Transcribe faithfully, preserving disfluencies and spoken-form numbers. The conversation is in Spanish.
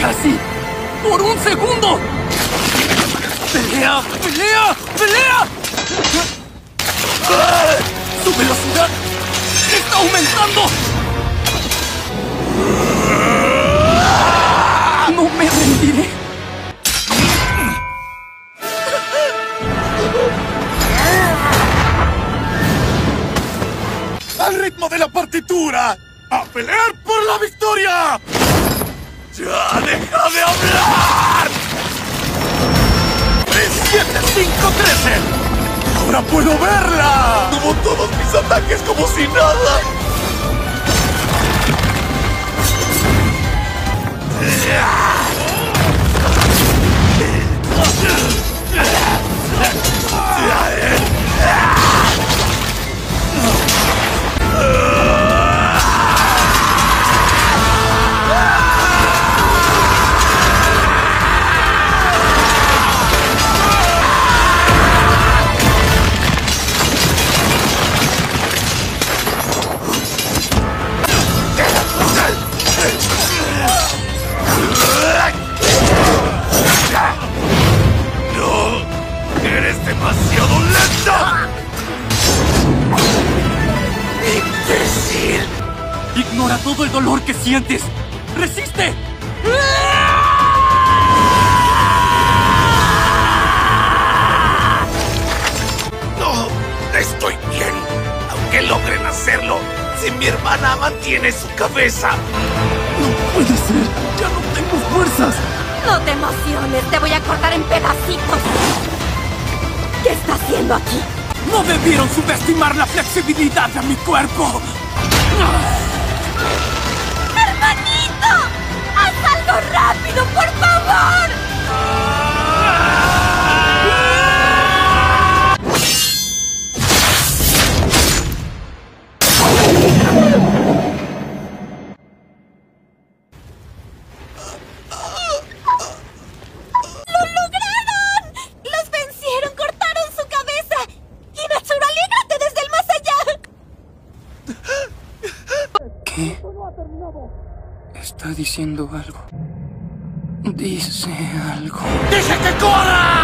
¡Casi! ¡Por un segundo! ¡Pelea! ¡Pelea! ¡Pelea! ¡Ah! ¡Su velocidad está aumentando! ¡No me rendiré! ¡Al ritmo de la partitura! ¡A pelear por la victoria! ¡Ya deja de hablar! tres, siete, cinco, trece. ¡Ahora puedo verla! Tuvo todos mis ataques como si nada. ¡Demasiado lenta! ¡Imbécil! Ignora todo el dolor que sientes. ¡Resiste! No, estoy bien. Aunque logren hacerlo, si mi hermana mantiene su cabeza. ¡No puede ser! ¡Ya no tengo fuerzas! No te emociones, te voy a cortar en pedacitos. ¿Qué está haciendo aquí? ¡No debieron subestimar la flexibilidad de mi cuerpo! ¡Hermanito! ¡Haz algo rápido, por favor! ¿Qué? Está diciendo algo. Dice algo. ¡Dije que corra!